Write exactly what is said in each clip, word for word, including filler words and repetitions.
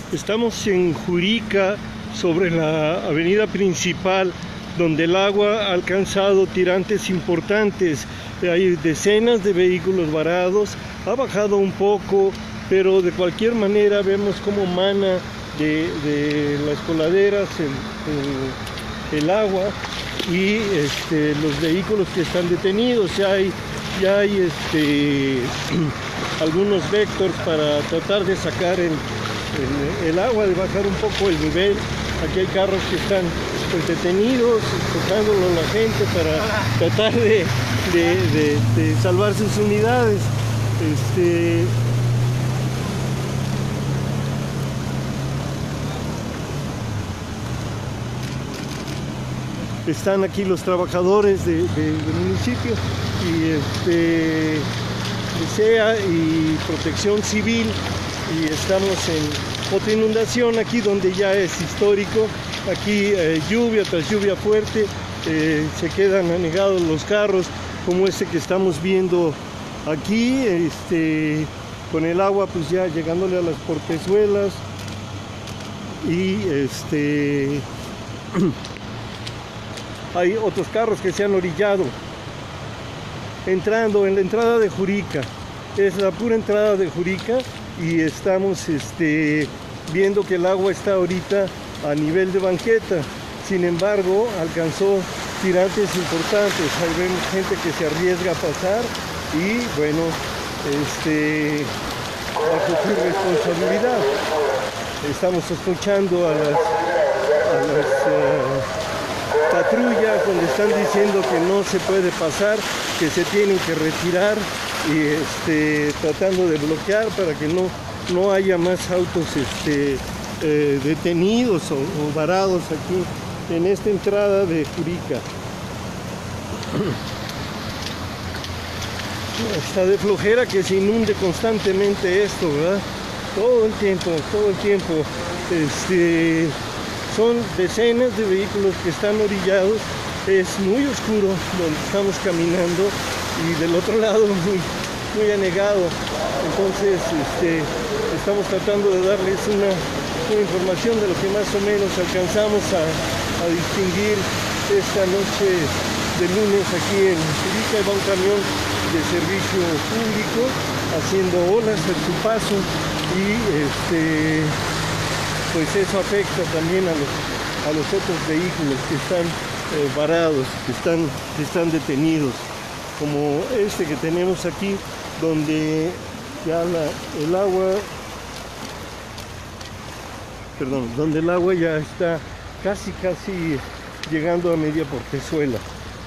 Estamos en Jurica, sobre la avenida principal, donde el agua ha alcanzado tirantes importantes. Hay decenas de vehículos varados, ha bajado un poco, pero de cualquier manera vemos cómo mana de, de las coladeras el, el, el agua y este, los vehículos que están detenidos. Ya hay, ya hay este, algunos vectors para tratar de sacar el, el, el agua, de bajar un poco el nivel. Aquí hay carros que están pues, detenidos, tocándolo a la gente para tratar de, de, de, de salvar sus unidades. Este, están aquí los trabajadores de, de, del municipio y este, S E A y Protección Civil, y estamos en otra inundación aquí donde ya es histórico. Aquí eh, lluvia tras lluvia fuerte, eh, se quedan anegados los carros como este que estamos viendo aquí, este, con el agua pues ya llegándole a las portezuelas. Y este hay otros carros que se han orillado entrando en la entrada de Jurica. Es la pura entrada de Jurica y estamos este, viendo que el agua está ahorita a nivel de banqueta. Sin embargo, alcanzó tirantes importantes. Ahí vemos gente que se arriesga a pasar y bueno, este, bajo su responsabilidad. Estamos escuchando a las, a las uh, patrullas donde están diciendo que no se puede pasar, que se tienen que retirar, y este, tratando de bloquear para que no, no haya más autos este, eh, detenidos o, o varados aquí en esta entrada de Jurica. Está de flojera que se inunde constantemente esto, ¿verdad? Todo el tiempo, todo el tiempo. Este, son decenas de vehículos que están orillados. Es muy oscuro donde estamos caminando y del otro lado muy, muy anegado. Entonces este, estamos tratando de darles una, una información de lo que más o menos alcanzamos a, a distinguir esta noche de lunes aquí en Jurica. Va un camión de servicio público haciendo olas en su paso y este, pues eso afecta también a los, a los otros vehículos que están eh, varados, que están, que están detenidos, como este que tenemos aquí, donde ya la, el agua, perdón, donde el agua ya está casi, casi llegando a media portezuela.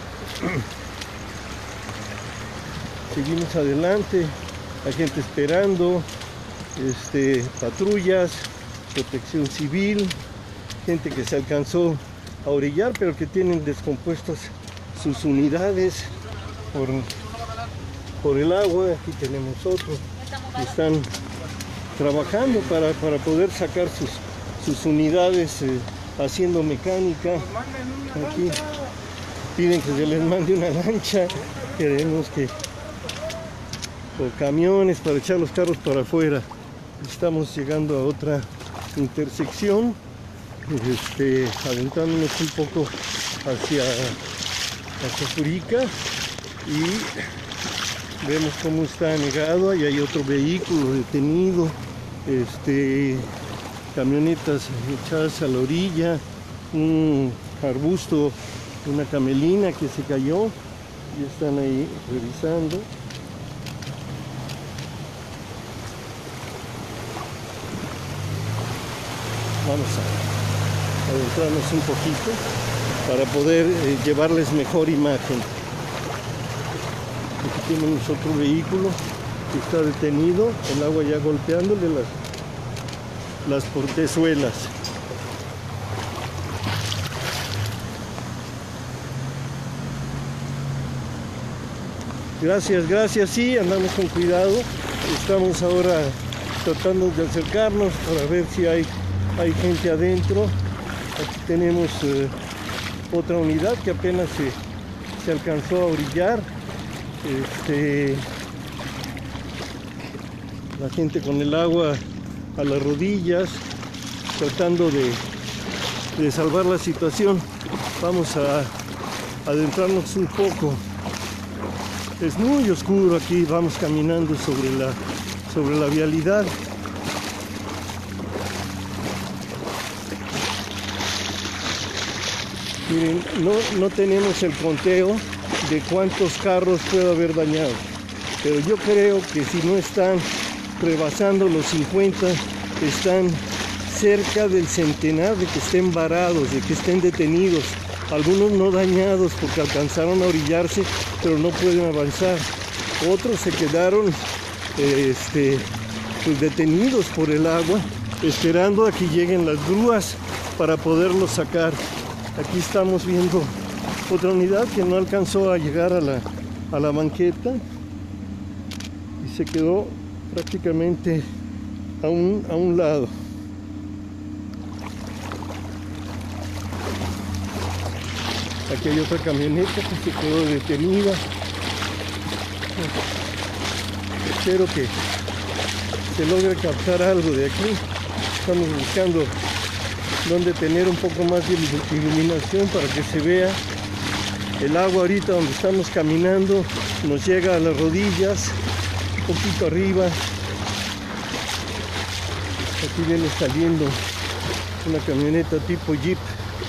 Seguimos adelante, hay gente esperando, este, patrullas, protección civil, gente que se alcanzó a orillar, pero que tienen descompuestas sus unidades por, por el agua. Aquí tenemos otros que están trabajando para, para poder sacar sus, sus unidades, eh, haciendo mecánica. Aquí piden que se les mande una lancha, queremos que, o camiones para echar los carros para afuera. Estamos llegando a otra intersección, este, adentrándonos un poco hacia, hacia Jurica, y vemos cómo está anegado. Ahí hay otro vehículo detenido, este, camionetas echadas a la orilla, un arbusto, una camelina que se cayó y están ahí revisando. Vamos a adentrarnos un poquito para poder eh, llevarles mejor imagen. Aquí tenemos otro vehículo que está detenido, el agua ya golpeándole las, las portezuelas. Gracias, gracias, sí, andamos con cuidado. Estamos ahora tratando de acercarnos para ver si hay Hay gente adentro. Aquí tenemos eh, otra unidad que apenas se, se alcanzó a orillar. Este, la gente con el agua a las rodillas. tratando de, de salvar la situación. Vamos a adentrarnos un poco. Es muy oscuro aquí, vamos caminando sobre la, sobre la vialidad. Miren, no, no tenemos el conteo de cuántos carros puede haber dañado, pero yo creo que si no están rebasando los cincuenta, están cerca del centenar de que estén varados, de que estén detenidos. Algunos no dañados porque alcanzaron a orillarse, pero no pueden avanzar. Otros se quedaron eh, este, pues detenidos por el agua, esperando a que lleguen las grúas para poderlos sacar. Aquí estamos viendo otra unidad que no alcanzó a llegar a la, a la banqueta y se quedó prácticamente a un, a un lado. Aquí hay otra camioneta que se quedó detenida. Espero que se logre captar algo de aquí. Estamos buscando donde tener un poco más de iluminación para que se vea. El agua ahorita donde estamos caminando nos llega a las rodillas, un poquito arriba. Aquí viene saliendo una camioneta tipo Jeep.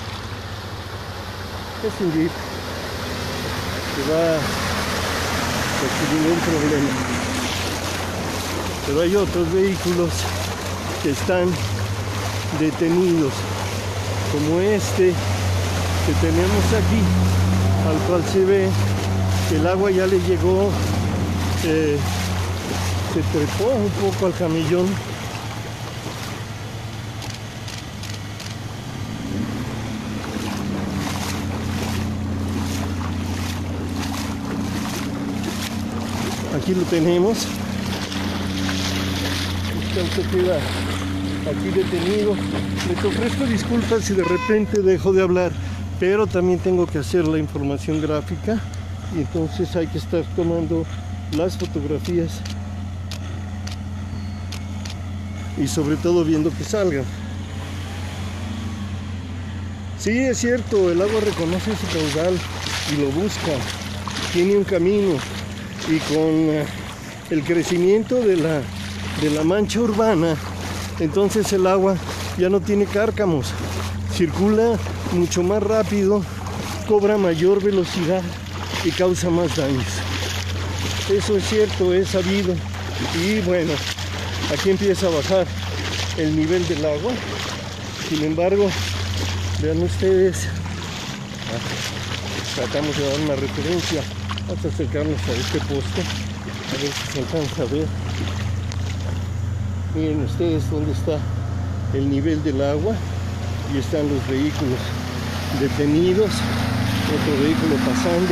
Es un Jeep que va sin ningún problema. Pero hay otros vehículos que están detenidos, como este que tenemos aquí, al cual se ve que el agua ya le llegó, eh, se trepó un poco al camellón. Aquí lo tenemos. Este auto queda aquí detenido. Les ofrezco disculpas si de repente dejo de hablar, pero también tengo que hacer la información gráfica y entonces hay que estar tomando las fotografías y sobre todo viendo que salgan. Sí, es cierto, el agua reconoce su caudal y lo busca, tiene un camino, y con el crecimiento de la, de la mancha urbana, entonces el agua ya no tiene cárcamos, circula mucho más rápido, cobra mayor velocidad y causa más daños. Eso es cierto, es sabido. Y bueno, aquí empieza a bajar el nivel del agua. Sin embargo, vean ustedes, tratamos de dar una referencia. Vamos a acercarnos a este poste, a ver si se alcanza a ver. Miren ustedes dónde está el nivel del agua y están los vehículos detenidos, otro vehículo pasando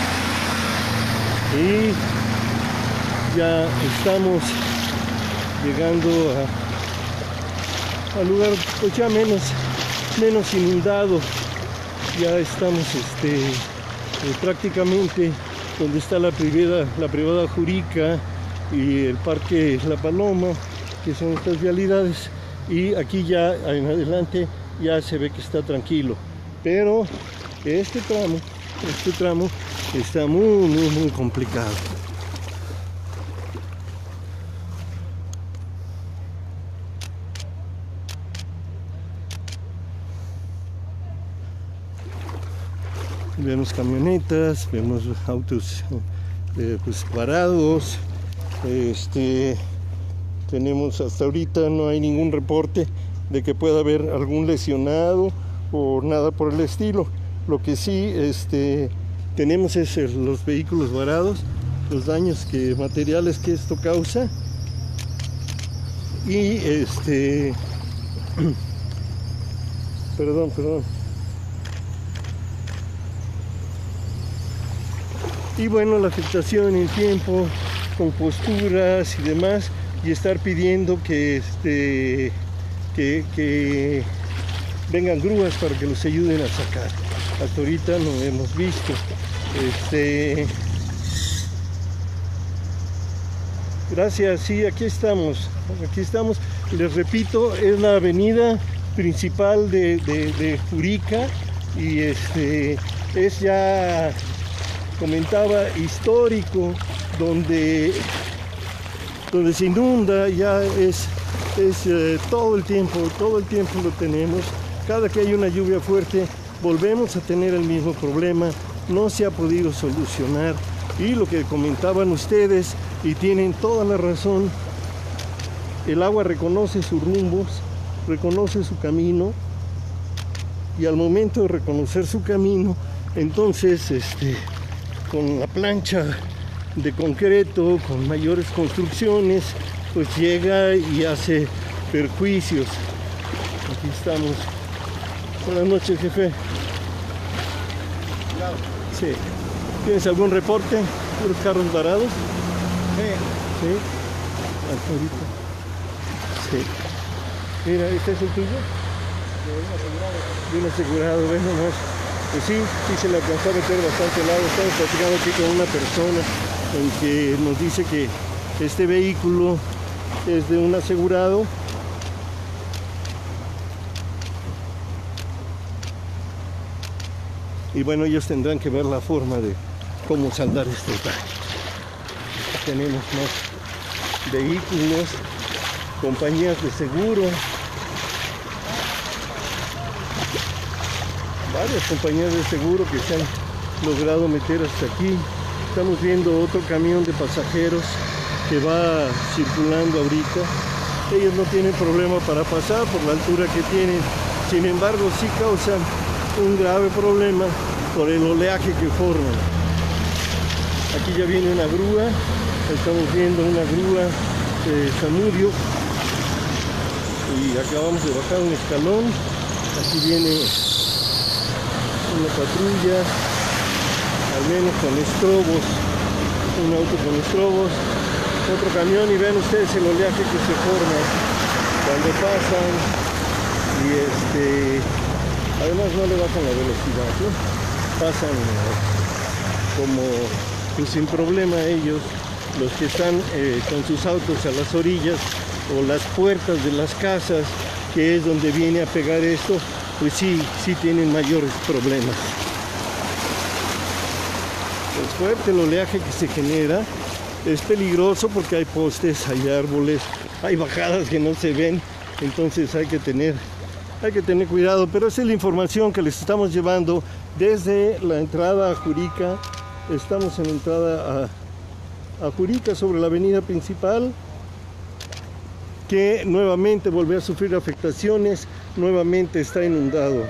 y ya estamos llegando a, al lugar pues ya menos, menos inundado. Ya estamos este, eh, prácticamente donde está la privada, la privada Jurica y el parque La Paloma, que son estas vialidades, y aquí ya en adelante ya se ve que está tranquilo, pero este tramo, este tramo está muy, muy, muy complicado. Vemos camionetas, vemos autos eh, pues parados. Este, tenemos hasta ahorita no hay ningún reporte de que pueda haber algún lesionado o nada por el estilo. Lo que sí este, tenemos es el, los vehículos varados, los daños que, materiales que esto causa. Y este, perdón, perdón. Y bueno, la afectación en tiempo, con posturas y demás, y estar pidiendo que, este, que, que vengan grúas para que los ayuden a sacar. Hasta ahorita no hemos visto. Este, gracias, sí, aquí estamos, aquí estamos. Les repito, es la avenida principal de, de, de Jurica, y este es ya, comentaba, histórico, donde, donde se inunda, ya es, es eh, todo el tiempo, todo el tiempo lo tenemos. Cada que hay una lluvia fuerte volvemos a tener el mismo problema, no se ha podido solucionar. Y lo que comentaban ustedes, y tienen toda la razón, el agua reconoce sus rumbos, reconoce su camino, y al momento de reconocer su camino, entonces este, con la plancha de concreto, con mayores construcciones, pues llega y hace perjuicios. Aquí estamos. Buenas noches, jefe. Sí. ¿Tienes algún reporte de los carros varados? Sí. Sí. Hasta ahorita. Sí. Mira, ¿este es el tuyo? De un asegurado. De un asegurado, ven nomás. Pues sí, sí se le alcanzó a meter bastante al agua. Estamos platicando aquí con una persona en que nos dice que este vehículo es de un asegurado. Y bueno, ellos tendrán que ver la forma de cómo saldar este daño. Tenemos más vehículos, compañías de seguro, varias compañías de seguro que se han logrado meter hasta aquí. Estamos viendo otro camión de pasajeros que va circulando ahorita. Ellos no tienen problema para pasar por la altura que tienen, sin embargo sí causan un grave problema por el oleaje que forman. Aquí ya viene una grúa, estamos viendo una grúa de Zamudio, y acabamos de bajar un escalón. Aquí viene una patrulla, al menos con estrobos, un auto con estrobos, otro camión, y ven ustedes el oleaje que se forma cuando pasan, y este además no le bajan la velocidad, ¿no? Pasan como pues, sin problema ellos, los que están eh, con sus autos a las orillas o las puertas de las casas, que es donde viene a pegar esto, pues sí, sí tienen mayores problemas. Es fuerte el oleaje que se genera, es peligroso porque hay postes, hay árboles, hay bajadas que no se ven, entonces hay que tener Hay que tener cuidado, pero esa es la información que les estamos llevando desde la entrada a Jurica. Estamos en la entrada a, a Jurica sobre la avenida principal, que nuevamente volvió a sufrir afectaciones, nuevamente está inundado.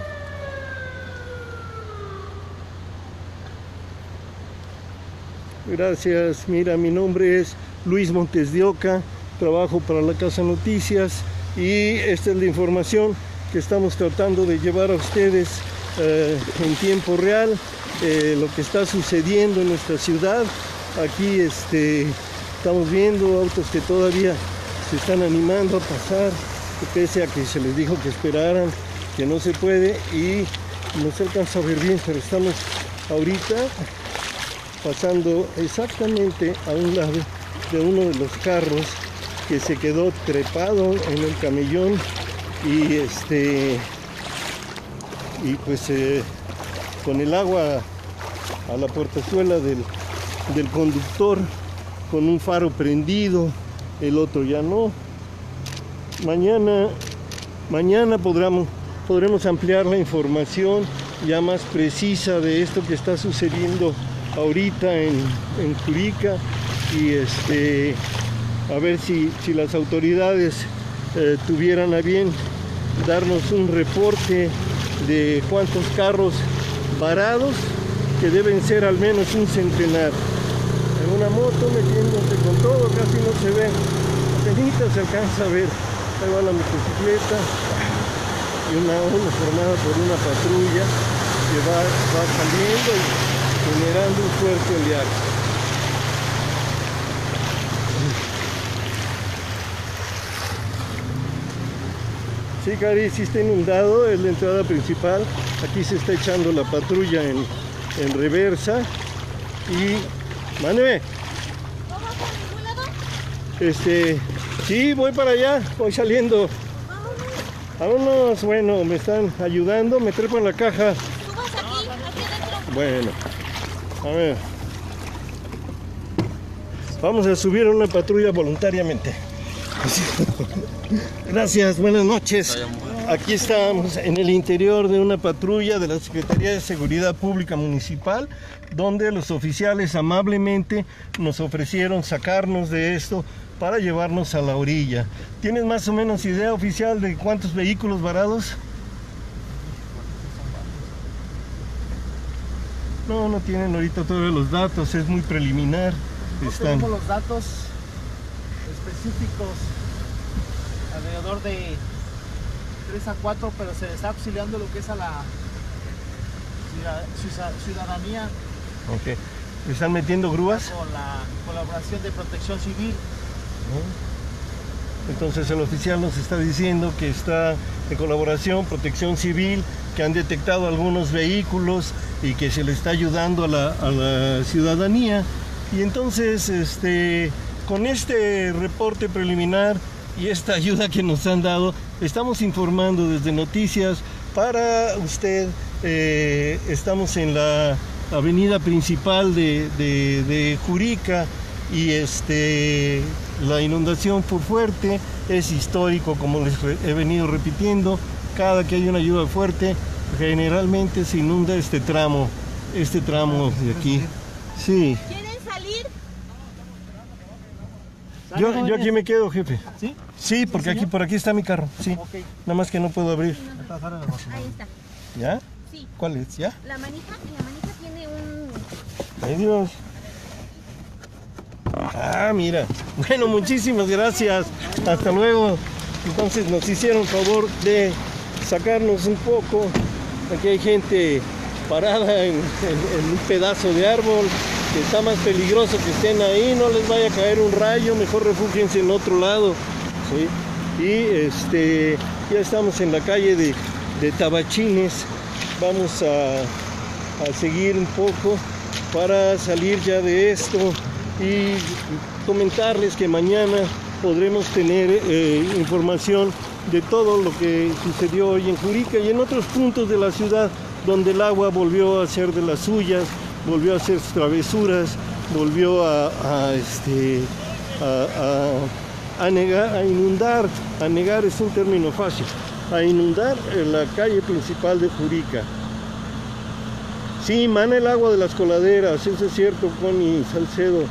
Gracias. Mira, mi nombre es Luis Montes de Oca, trabajo para la Casa Noticias, y esta es la información que estamos tratando de llevar a ustedes eh, en tiempo real, eh, lo que está sucediendo en nuestra ciudad. Aquí este, estamos viendo autos que todavía se están animando a pasar, pese a que se les dijo que esperaran, que no se puede, y no se alcanza a ver bien, pero estamos ahorita pasando exactamente a un lado de uno de los carros que se quedó trepado en el camellón, y este y pues eh, con el agua a la portezuela del, del conductor, con un faro prendido, el otro ya no. Mañana mañana podremos, podremos ampliar la información ya más precisa de esto que está sucediendo ahorita en, en Jurica, y este a ver si, si las autoridades eh, tuvieran a bien darnos un reporte de cuántos carros varados, que deben ser al menos un centenar. En una moto metiéndose con todo, casi no se ve, apenas se alcanza a ver. Ahí va la motocicleta y una onda formada por una patrulla que va, va saliendo y generando un fuerte oleaje. Sí, Cari, sí está inundado, es la entrada principal. Aquí se está echando la patrulla en, en reversa. Y... Manuel. Este... Sí, voy para allá, voy saliendo. Vámonos, bueno, me están ayudando, me trepo en la caja. Subas aquí, aquí adentro. Bueno, a ver. Vamos a subir a una patrulla voluntariamente. Gracias, buenas noches. Aquí estamos en el interior de una patrulla de la Secretaría de Seguridad Pública Municipal, donde los oficiales amablemente nos ofrecieron sacarnos de esto para llevarnos a la orilla. ¿Tienes más o menos idea, oficial, de cuántos vehículos varados? No, no tienen ahorita todos los datos, es muy preliminar. No Están... tenemos los datos específicos, alrededor de tres a cuatro, pero se está auxiliando lo que es a la ciudadanía. Ok. ¿Están metiendo grúas? Con la colaboración de Protección Civil. Entonces el oficial nos está diciendo que está en colaboración, Protección Civil, que han detectado algunos vehículos y que se le está ayudando a la, a la ciudadanía. Y entonces, este, con este reporte preliminar y esta ayuda que nos han dado, estamos informando desde Noticias para usted. Eh, estamos en la avenida principal de, de, de Jurica y este, la inundación fue fuerte, es histórico, como les he venido repitiendo. Cada que hay una lluvia fuerte, generalmente se inunda este tramo, este tramo de aquí. Sí. Yo, yo aquí me quedo, jefe. ¿Sí? Sí, porque aquí por aquí está mi carro. Sí. Okay. Nada más que no puedo abrir. Ahí está. ¿Ya? Sí. ¿Cuál es? ¿Ya? La manija, en la manija tiene un... Ay, Dios. Ah, mira. Bueno, muchísimas gracias. Hasta luego. Entonces nos hicieron favor de sacarnos un poco. Aquí hay gente parada en, en, en un pedazo de árbol. Que está más peligroso que estén ahí, no les vaya a caer un rayo, mejor refúgiense en otro lado, ¿sí? Y este, ya estamos en la calle de, de Tabachines, vamos a, a seguir un poco para salir ya de esto y comentarles que mañana podremos tener eh, información de todo lo que sucedió hoy en Jurica y en otros puntos de la ciudad donde el agua volvió a ser de las suyas, volvió a hacer travesuras, volvió a, a, este, a, a, a, negar, a inundar, a negar es un término fácil, a inundar la calle principal de Jurica. Sí, mana el agua de las coladeras, eso es cierto, Connie Salcedo.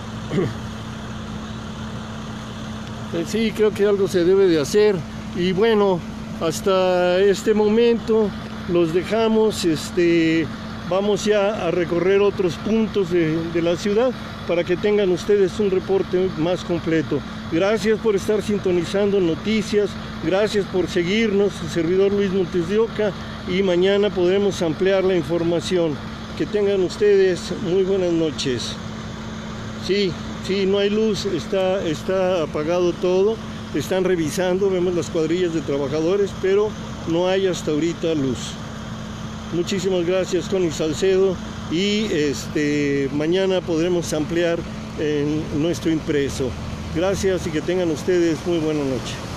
Sí, creo que algo se debe de hacer y bueno, hasta este momento los dejamos, este... Vamos ya a recorrer otros puntos de, de la ciudad para que tengan ustedes un reporte más completo. Gracias por estar sintonizando Noticias, gracias por seguirnos, su servidor Luis Montes de Oca, y mañana podremos ampliar la información. Que tengan ustedes muy buenas noches. Sí, sí, no hay luz, está, está apagado todo, están revisando, vemos las cuadrillas de trabajadores, pero no hay hasta ahorita luz. Muchísimas gracias, Connie Salcedo, y este, mañana podremos ampliar en nuestro impreso. Gracias y que tengan ustedes muy buena noche.